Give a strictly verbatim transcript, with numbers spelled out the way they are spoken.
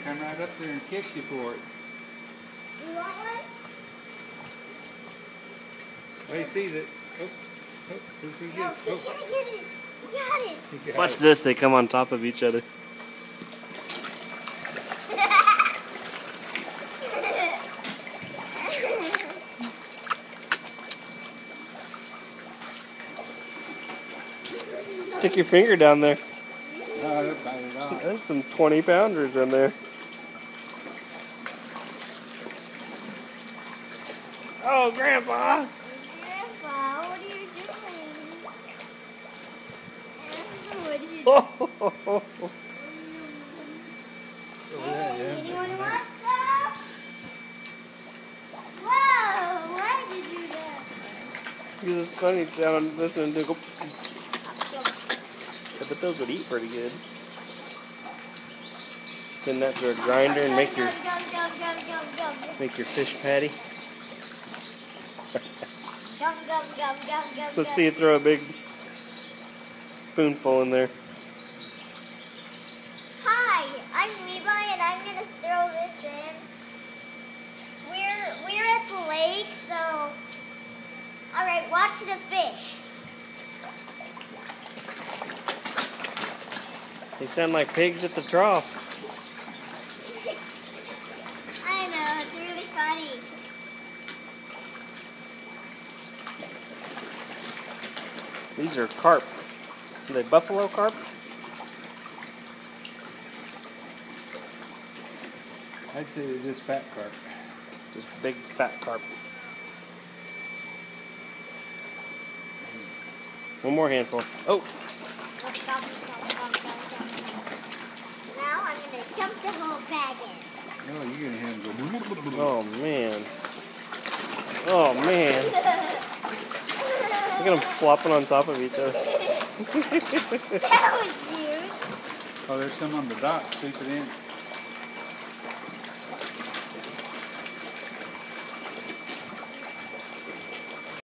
come right up there and kiss you for it. You want one? Wait, see that? Oh, oh, who's gonna No, get it? she's Oh. gonna get it. You got it. He got Watch it. this, they come on top of each other. Stick your finger down there. No, they'll bite it off. There's some twenty pounders in there. Oh, Grandpa! Grandpa, what are you doing? What are you doing? Oh, Yeah, yeah. Anyone want some? Whoa, why did you do that? because it's funny sound listening to go. I bet those would eat pretty good. Send that to a grinder and make your Go, go, go, go, go, go. make your fish patty. Go, go, go, go, go, Let's go. see you throw a big spoonful in there. Hi, I'm Levi and I'm gonna throw this in. We're we're at the lake, so alright, watch the fish. They sound like pigs at the trough. I know, it's really funny. These are carp. Are they buffalo carp? I'd say they're just fat carp. Just big fat carp. One more handful. Oh, Now I'm gonna dump the whole bag in. Oh, you're gonna have them go. oh man. Oh man. Look at them flopping on top of each other. That was huge. Oh, there's some on the dock. Sweep it in.